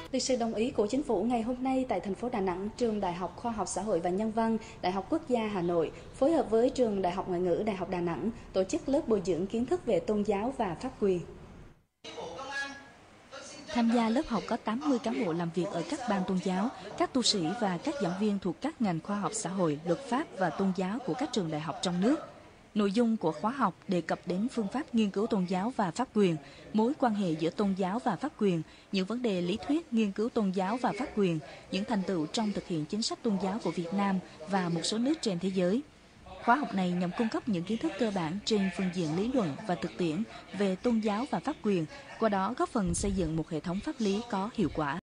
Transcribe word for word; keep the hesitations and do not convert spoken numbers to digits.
Được sự đồng ý của Chính phủ, ngày hôm nay tại thành phố Đà Nẵng, Trường Đại học Khoa học Xã hội và Nhân văn, Đại học Quốc gia Hà Nội phối hợp với Trường Đại học Ngoại ngữ Đại học Đà Nẵng tổ chức lớp bồi dưỡng kiến thức về tôn giáo và pháp quyền. Tham gia lớp học có tám mươi cán bộ làm việc ở các ban tôn giáo, các tu sĩ và các giảng viên thuộc các ngành khoa học xã hội, luật pháp và tôn giáo của các trường đại học trong nước. Nội dung của khóa học đề cập đến phương pháp nghiên cứu tôn giáo và pháp quyền, mối quan hệ giữa tôn giáo và pháp quyền, những vấn đề lý thuyết nghiên cứu tôn giáo và pháp quyền, những thành tựu trong thực hiện chính sách tôn giáo của Việt Nam và một số nước trên thế giới. Khóa học này nhằm cung cấp những kiến thức cơ bản trên phương diện lý luận và thực tiễn về tôn giáo và pháp quyền, qua đó góp phần xây dựng một hệ thống pháp lý có hiệu quả.